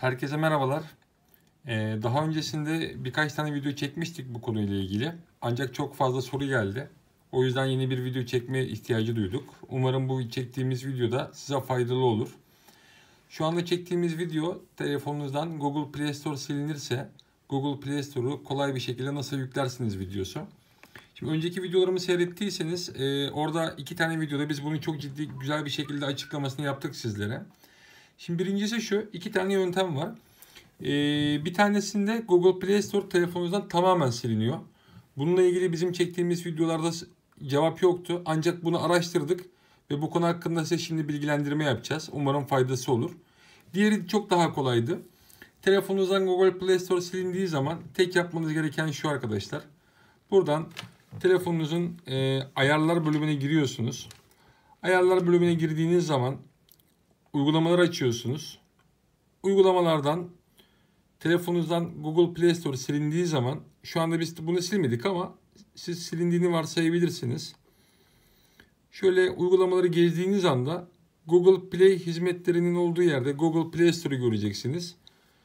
Herkese merhabalar. Daha öncesinde birkaç tane video çekmiştik bu konuyla ilgili. Ancak çok fazla soru geldi. O yüzden yeni bir video çekme ihtiyacı duyduk. Umarım bu çektiğimiz videoda size faydalı olur. Şu anda çektiğimiz video telefonunuzdan Google Play Store silinirse Google Play Store'u kolay bir şekilde nasıl yüklersiniz videosu. Şimdi önceki videolarımı seyrettiyseniz orada iki tane videoda biz bunu çok ciddi güzel bir şekilde açıklamasını yaptık sizlere. Şimdi birincisi şu, iki tane yöntem var. Bir tanesinde Google Play Store telefonunuzdan tamamen siliniyor. Bununla ilgili bizim çektiğimiz videolarda cevap yoktu. Ancak bunu araştırdık ve bu konu hakkında size şimdi bilgilendirme yapacağız. Umarım faydası olur. Diğeri çok daha kolaydı. Telefonunuzdan Google Play Store silindiği zaman tek yapmanız gereken şu arkadaşlar. Buradan telefonunuzun ayarlar bölümüne giriyorsunuz. Ayarlar bölümüne girdiğiniz zaman uygulamaları açıyorsunuz. Uygulamalardan telefonunuzdan Google Play Store silindiği zaman, şu anda biz bunu silmedik ama siz silindiğini varsayabilirsiniz. Şöyle uygulamaları gezdiğiniz anda Google Play hizmetlerinin olduğu yerde Google Play Store'u göreceksiniz.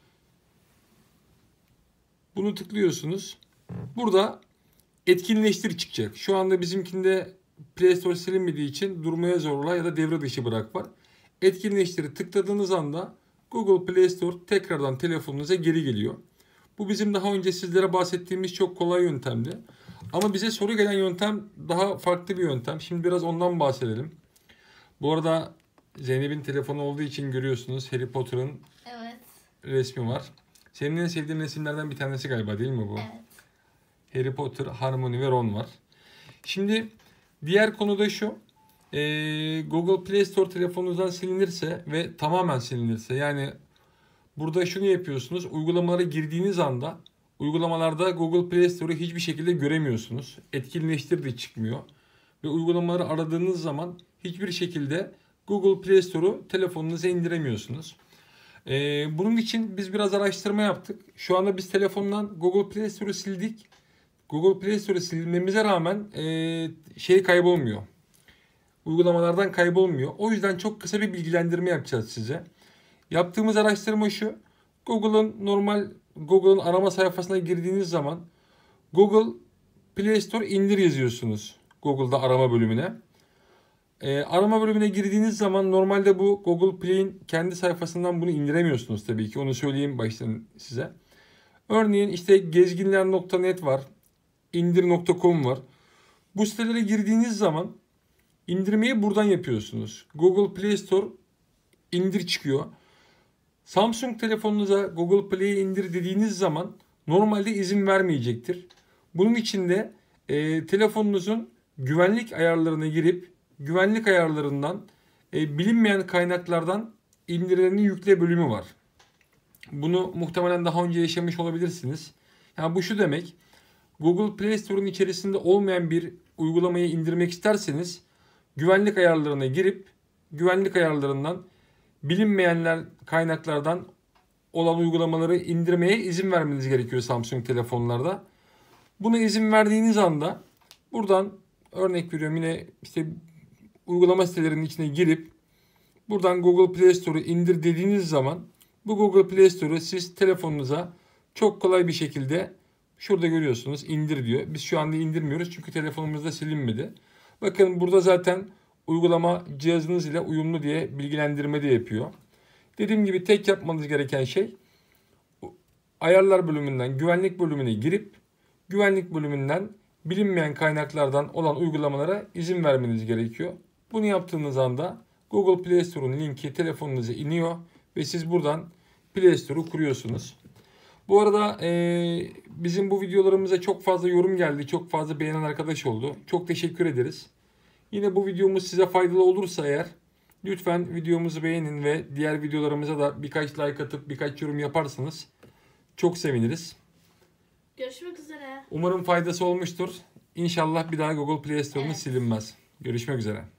Bunu tıklıyorsunuz. Burada etkinleştir çıkacak. Şu anda bizimkinde Play Store silinmediği için durmaya zorla ya da devre dışı bırak var. Etkinleştir'i tıkladığınız anda Google Play Store tekrardan telefonunuza geri geliyor. Bu bizim daha önce sizlere bahsettiğimiz çok kolay yöntemdi. Ama bize soru gelen yöntem daha farklı bir yöntem. Şimdi biraz ondan bahsedelim. Bu arada Zeynep'in telefonu olduğu için görüyorsunuz Harry Potter'ın resmi var. Senin en sevdiğin resimlerden bir tanesi galiba, değil mi bu? Evet. Harry Potter, Hermione ve Ron var. Şimdi diğer konu da şu. Google Play Store telefonunuzdan silinirse ve tamamen silinirse, yani burada şunu yapıyorsunuz. Uygulamalara girdiğiniz anda uygulamalarda Google Play Store'u hiçbir şekilde göremiyorsunuz. Etkinleştir de çıkmıyor. Ve uygulamaları aradığınız zaman hiçbir şekilde Google Play Store'u telefonunuza indiremiyorsunuz. Bunun için biz biraz araştırma yaptık. Şu anda biz telefondan Google Play Store'u sildik. Google Play Store'u silmemize rağmen kaybolmuyor. Uygulamalardan kaybolmuyor. O yüzden çok kısa bir bilgilendirme yapacağız size. Yaptığımız araştırma şu. Google'ın arama sayfasına girdiğiniz zaman Google Play Store indir yazıyorsunuz. Google'da arama bölümüne. Arama bölümüne girdiğiniz zaman normalde bu Google Play'in kendi sayfasından bunu indiremiyorsunuz tabii ki. Onu söyleyeyim baştan size. Örneğin işte gezginler.net var. indir.com var. Bu sitelere girdiğiniz zaman İndirmeyi buradan yapıyorsunuz. Google Play Store indir çıkıyor. Samsung telefonunuza Google Play'i indir dediğiniz zaman normalde izin vermeyecektir. Bunun için de telefonunuzun güvenlik ayarlarına girip güvenlik ayarlarından bilinmeyen kaynaklardan indirilerini yükle bölümü var. Bunu muhtemelen daha önce yaşamış olabilirsiniz. Yani bu şu demek: Google Play Store'un içerisinde olmayan bir uygulamayı indirmek isterseniz güvenlik ayarlarına girip güvenlik ayarlarından bilinmeyenler kaynaklardan olan uygulamaları indirmeye izin vermeniz gerekiyor Samsung telefonlarda. Buna izin verdiğiniz anda buradan, örnek veriyorum, yine işte uygulama sitelerinin içine girip buradan Google Play Store'u indir dediğiniz zaman bu Google Play Store'u siz telefonunuza çok kolay bir şekilde, şurada görüyorsunuz, indir diyor. Biz şu anda indirmiyoruz çünkü telefonumuzda silinmedi. Bakın burada zaten uygulama cihazınız ile uyumlu diye bilgilendirme de yapıyor. Dediğim gibi tek yapmanız gereken şey ayarlar bölümünden güvenlik bölümüne girip güvenlik bölümünden bilinmeyen kaynaklardan olan uygulamalara izin vermeniz gerekiyor. Bunu yaptığınız anda Google Play Store'un linki telefonunuza iniyor ve siz buradan Play Store'u kuruyorsunuz. Bu arada bizim bu videolarımıza çok fazla yorum geldi. Çok fazla beğenen arkadaş oldu. Çok teşekkür ederiz. Yine bu videomuz size faydalı olursa eğer lütfen videomuzu beğenin ve diğer videolarımıza da birkaç like atıp birkaç yorum yaparsanız çok seviniriz. Görüşmek üzere. Umarım faydası olmuştur. İnşallah bir daha Google Play Store'umuz silinmez. Görüşmek üzere.